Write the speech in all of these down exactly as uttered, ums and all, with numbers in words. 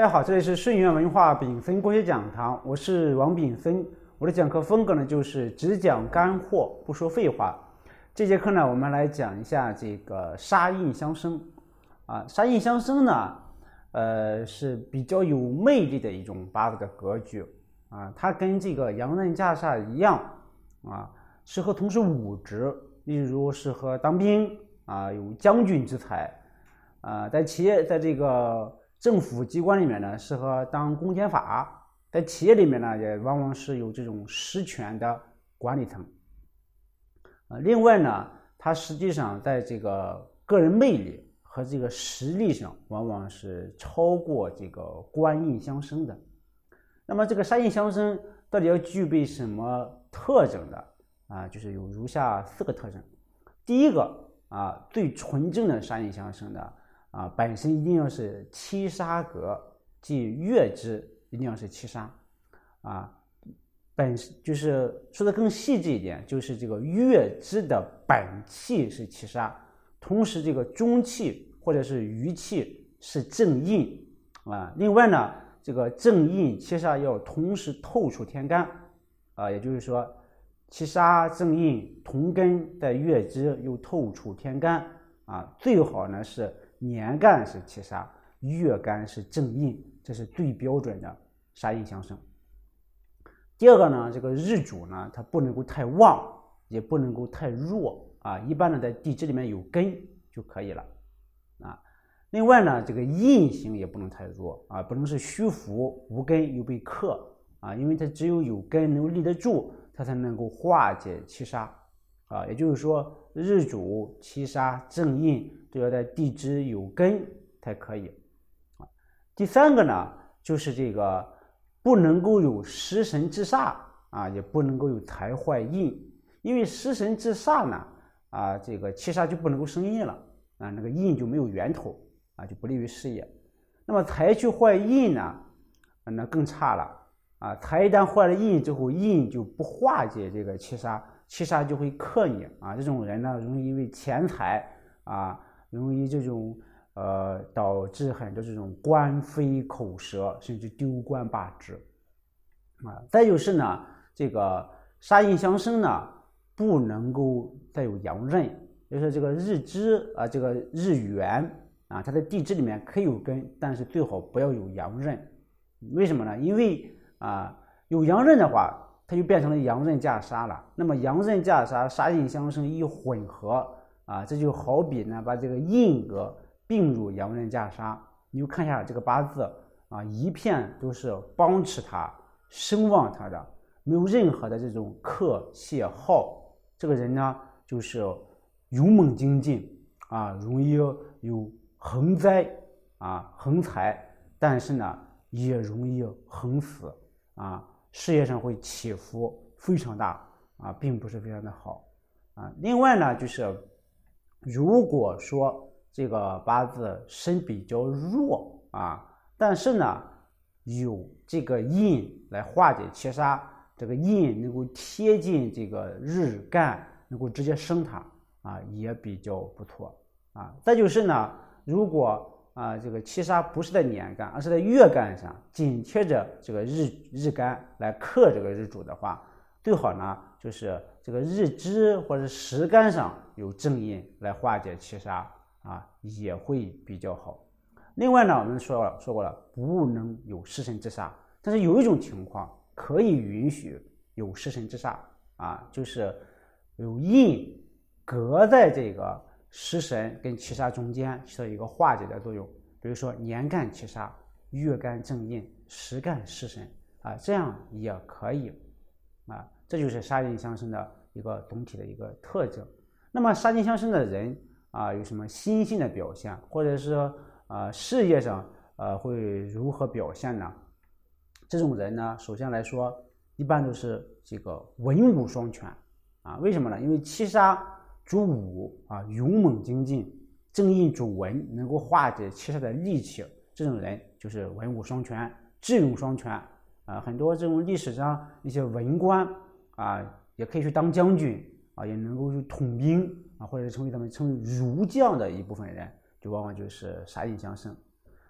家好，这里是顺源文化丙分国学讲堂，我是王丙分。我的讲课风格呢，就是只讲干货，不说废话。这节课呢，我们来讲一下这个杀印相生啊。杀印相生呢，呃，是比较有魅力的一种八字的格局啊。它跟这个阳刃架煞一样啊，适合从事武职，例如适合当兵啊，有将军之才啊。在企业，在这个政府机关里面呢，适合当公检法；在企业里面呢，也往往是有这种实权的管理层。呃，另外呢，它实际上在这个个人魅力和这个实力上，往往是超过这个官印相生的。那么这个杀印相生到底要具备什么特征的啊？就是有如下四个特征。第一个啊，最纯正的杀印相生的啊，本身一定要是七杀格，即月支一定要是七杀啊。本就是说的更细致一点，就是这个月支的本气是七杀，同时这个中气或者是余气是正印啊。另外呢，这个正印七杀要同时透出天干啊，也就是说七杀正印同根在月支又透出天干啊，最好呢是年干是七杀，月干是正印，这是最标准的杀印相生。第二个呢，这个日主呢，它不能够太旺，也不能够太弱啊。一般呢，在地支里面有根就可以了啊。另外呢，这个印星也不能太弱啊，不能是虚浮无根又被克啊，因为它只有有根能够立得住，它才能够化解七杀啊。也就是说，日主七杀正印都要在地支有根才可以啊。第三个呢，就是这个不能够有食神制煞啊，也不能够有财坏印，因为食神制煞呢啊，这个七杀就不能够生印了啊，那个印就没有源头啊，就不利于事业。那么财去坏印呢，那更差了啊，财一旦坏了印之后，印就不化解这个七杀，七杀就会克你啊。这种人呢，容易因为钱财啊，容易这种呃导致很多这种官非口舌，甚至丢官罢职啊。再就是呢，这个杀印相生呢，不能够再有阳刃，就是这个日支啊，这个日元啊，它在地支里面可以有根，但是最好不要有阳刃。为什么呢？因为啊，有阳刃的话，它就变成了阳刃架杀了。那么阳刃架杀，杀印相生一混合啊，这就好比呢把这个印格并入阳刃架杀。你就看一下这个八字啊，一片都是帮持它、声望它的，没有任何的这种克泄耗。这个人呢，就是勇猛精进啊，容易有横灾啊、横财，但是呢，也容易横死啊，事业上会起伏非常大啊，并不是非常的好啊。另外呢，就是如果说这个八字身比较弱啊，但是呢有这个印来化解七杀，这个印能够贴近这个日干，能够直接生它啊，也比较不错啊。再就是呢，如果啊，这个七杀不是在年干，而是在月干上紧贴着这个日日干来克这个日主的话，最好呢就是这个日支或者时干上有正印来化解七杀啊，也会比较好。另外呢，我们说了说过了，不能有食神制煞，但是有一种情况可以允许有食神制煞啊，就是有印隔在这个食神跟七杀中间，起到一个化解的作用。比如说年干七杀，月干正印，时干食神啊，这样也可以啊。这就是杀印相生的一个总体的一个特征。那么杀印相生的人啊，有什么心性的表现，或者是啊事业上呃会如何表现呢？这种人呢，首先来说，一般都是这个文武双全啊。为什么呢？因为七杀主武啊，勇猛精进，正印主文，能够化解七杀的戾气，这种人就是文武双全、智勇双全啊。很多这种历史上一些文官啊，也可以去当将军啊，也能够去统兵啊，或者成为他们称为儒将的一部分人，就往往就是杀印相生。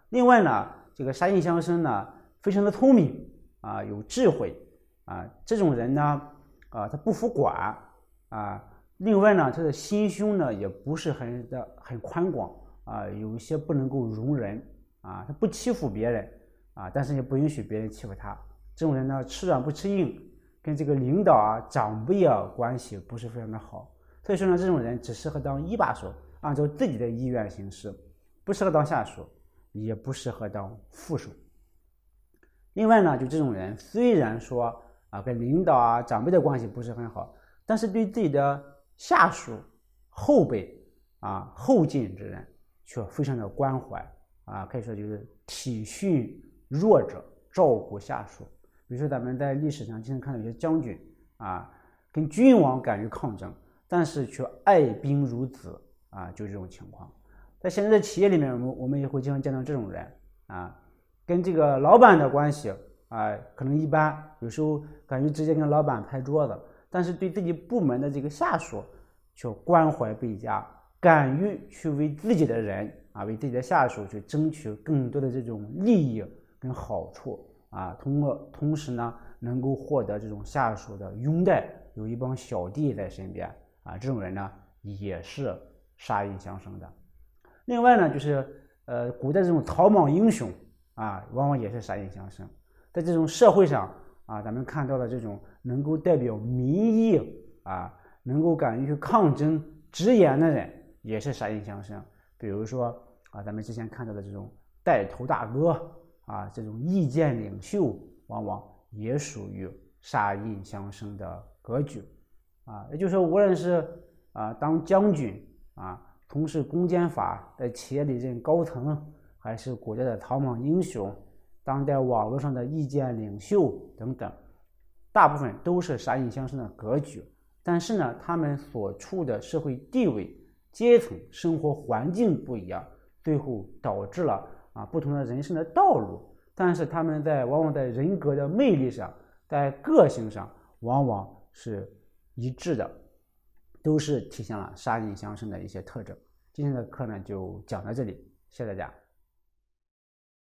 另外呢，这个杀印相生呢，非常的聪明啊，有智慧啊，这种人呢，啊，他不服管啊。另外呢，他的心胸呢，也不是很的很宽广啊，有一些不能够容人啊，他不欺负别人啊，但是也不允许别人欺负他。这种人呢，吃软不吃硬，跟这个领导啊、长辈啊关系不是非常的好。所以说呢，这种人只适合当一把手，按照自己的意愿行事，不适合当下属，也不适合当副手。另外呢，就这种人虽然说啊跟领导啊长辈的关系不是很好，但是对自己的下属、后辈啊后进之人却非常的关怀啊，可以说就是体恤弱者，照顾下属。比如说咱们在历史上经常看到有些将军啊跟君王敢于抗争，但是却爱兵如子啊，就这种情况。在现在的企业里面，我们我们也会经常见到这种人啊，跟这个老板的关系啊可能一般，有时候敢于直接跟老板拍桌子，但是对自己部门的这个下属却关怀倍加，敢于去为自己的人啊，为自己的下属去争取更多的这种利益跟好处啊，通过同时呢，能够获得这种下属的拥戴，有一帮小弟在身边啊，这种人呢也是杀印相生的。另外呢，就是呃，古代这种草莽英雄啊，往往也是杀印相生。在这种社会上啊，咱们看到的这种能够代表民意啊，能够敢于去抗争、直言的人，也是杀印相生。比如说啊，咱们之前看到的这种带头大哥啊，这种意见领袖，往往也属于杀印相生的格局啊。也就是说，无论是啊当将军啊，从事公检法，在企业里任高层，还是古代的草莽英雄，当代网络上的意见领袖等等，大部分都是杀印相生的格局。但是呢，他们所处的社会地位、阶层、生活环境不一样，最后导致了啊不同的人生的道路。但是他们在往往在人格的魅力上，在个性上，往往是一致的，都是体现了杀印相生的一些特征。今天的课呢就讲到这里，谢谢大家。